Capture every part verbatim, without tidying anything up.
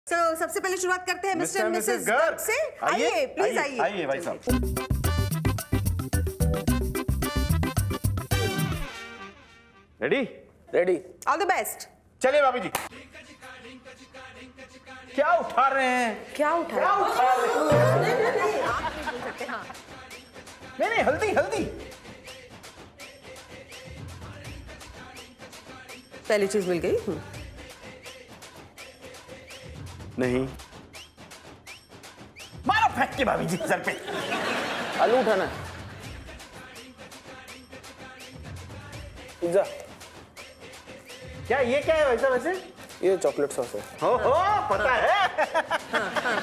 तो so, सबसे पहले शुरुआत करते हैं मिस्टर मिसेस गर्ग से। आइए प्लीज आइए आइए भाई साहब। Ready ready. All the best. चलिए भाभी जी। क्या उठा रहे हैं? क्या उठा क्या उठा रहे हैं? आप नहीं बोल सकते। हाँ नहीं नहीं हल्दी हल्दी। पहली चीज मिल गई। नहीं मारो फेंक के भाभी जी सर पे। आलू उठाना है। पिज्जा। क्या ये क्या है वैसा? वैसे ये चॉकलेट सॉस है। हो हो पता है। हाँ, हाँ।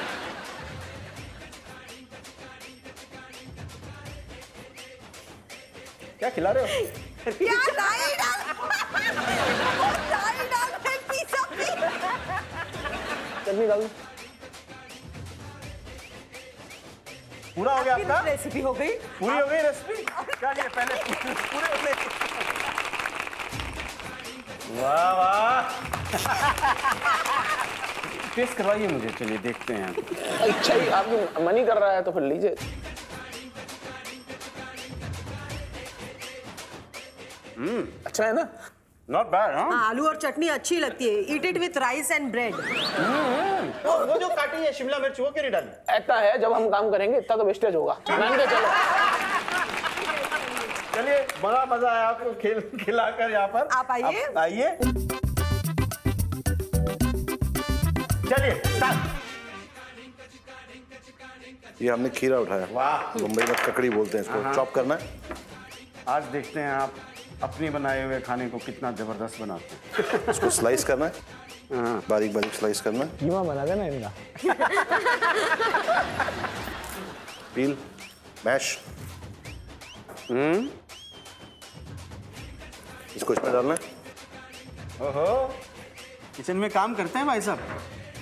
क्या खिला रहे हो? क्या राई डाल राई डाल है पिज्जा में। चटनी डाल। पूरा हो गया आपका? रेसिपी हो गई। पूरी हो गई रेसिपी। चलिए पहले पूरे अपने। वाह वाह। टेस्ट करवाइए मुझे। चलिए देखते हैं। अच्छा ही आपकी मन ही कर रहा है तो फिर लीजिए। हम्म अच्छा है ना? Not bad. हाँ आलू और चटनी अच्छी लगती है। Eat it with rice and bread. वो वो जो काटी है शिमला मिर्च वो क्यों नहीं डाली? ऐसा है जब हम काम करेंगे इतना तो वेस्टेज होगा। मान के चलो। चलिए बड़ा मजा आया आपको खेल खिलाकर। यहाँ पर आप आइए। आइए चलिए स्टार्ट। ये हमने खीरा उठाया। वाह। मुंबई में ककड़ी बोलते हैं इसको। चॉप करना है। आज देखते हैं आप अपनी बनाए हुए खाने को कितना जबरदस्त बनाते हैं। इसको स्लाइस करना है। हाँ। बारीक बारीक स्लाइस करना है। कीमा बना देना इनका। पील मैश। हम्म इसको इसमें डालना है। ओहो किचन में काम करते हैं भाई साहब।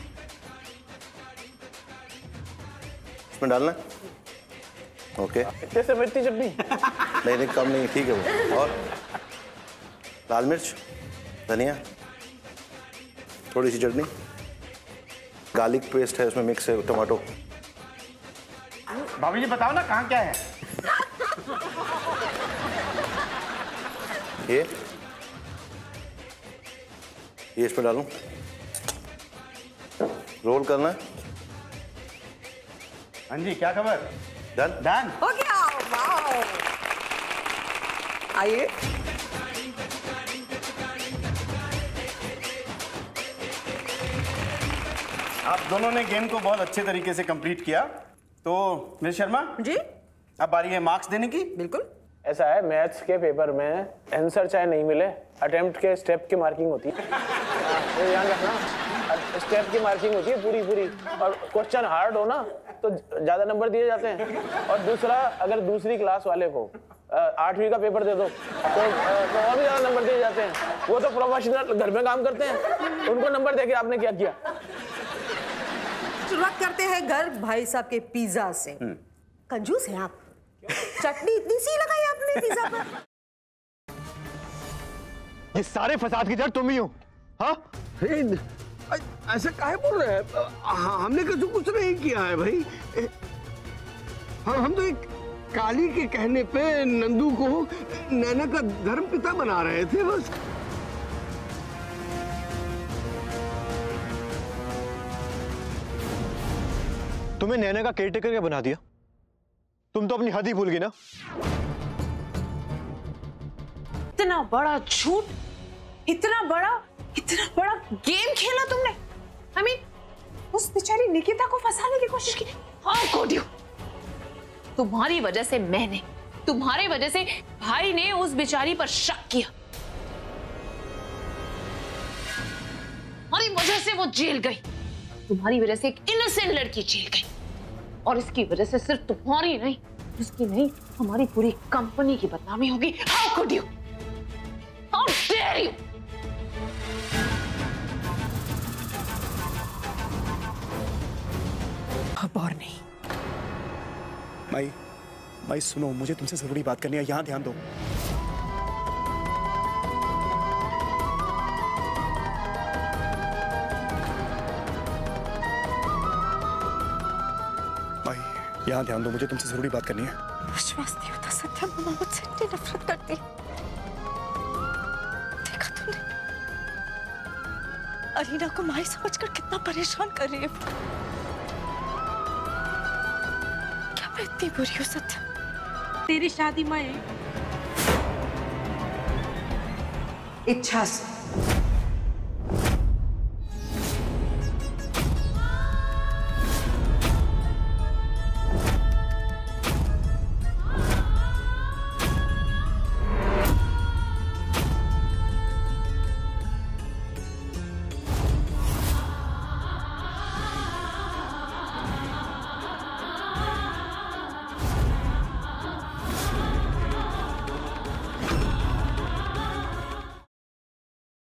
इसमें डालना है। ओके। इतने से मिर्ची चटनी। नहीं नहीं कम नहीं ठीक है वो। और लाल मिर्च धनिया थोड़ी सी चटनी गार्लिक पेस्ट है उसमें मिक्स है टमाटो। भाभी जी बताओ ना कहाँ क्या है? ये ये इसमें डालूं। रोल करना है। हाँ जी क्या खबर? डन डन हो गया। वाओ। आइए। आप दोनों ने गेम को बहुत अच्छे तरीके से कंप्लीट किया। तो मिस शर्मा जी अब बारी है मार्क्स देने की। बिल्कुल। ऐसा है मैथ्स के पेपर में आंसर चाहे नहीं मिले अटेम्प्ट के स्टेप की मार्किंग होती है। ये ध्यान रखना। स्टेप की मार्किंग होती है पूरी पूरी। और क्वेश्चन हार्ड हो ना तो ज्यादा नंबर दिए जाते हैं। और दूसरा अगर दूसरी क्लास वाले को आठवीं का पेपर दे दो तो, तो और भी ज्यादा नंबर दिए जाते हैं। वो तो प्रोफेशनल घर में काम करते हैं। उनको नंबर देके आपने क्या किया? शुरुआत करते हैं गर्ग भाई साहब के पिज्जा से। कंजूस हैं आप। चटनी इतनी सी लगाई आपने पिज्जा पर। ये सारे फसाद की जड़ तुम ही हो। हाँ ऐसा काहे बोल रहे हैं? हमने तो कुछ नहीं किया है भाई। हम हम तो एक काली के कहने पे नंदू को नैना का धर्म पिता बना रहे थे बस। तुम्हें नैना का केयरटेकर क्या बना दिया? तुम तो अपनी हद ही भूल गई ना। इतना बड़ा झूठ, इतना बड़ा इतना बड़ा गेम खेला तुमने। आई मीन उस बेचारी निकिता को फंसाने की कोशिश की। How could you? तुम्हारी वजह से मैंने, तुम्हारी वजह से भाई ने उस बेचारी पर शक किया। तुम्हारी वजह से वो जेल गई। तुम्हारी वजह से एक इनोसेंट लड़की जेल गई। और इसकी वजह से सिर्फ तुम्हारी नहीं, उसकी नहीं, हमारी पूरी कंपनी की बदनामी होगी। How could you? How dare you? अब और नहीं। माई माई सुनो, मुझे तुमसे जरूरी बात करनी है। यहाँ ध्यान दो। यहाँ ध्यान दो, मुझे तुमसे जरूरी बात करनी है। विश्वास नहीं होता सत्या, मम्मा मुझसे इतनी नफरत करती है। देखा तुमने अरीना को माई समझकर कितना परेशान कर रही है। क्या मैं इतनी बुरी हूँ सत्या? तेरी शादी में इच्छा से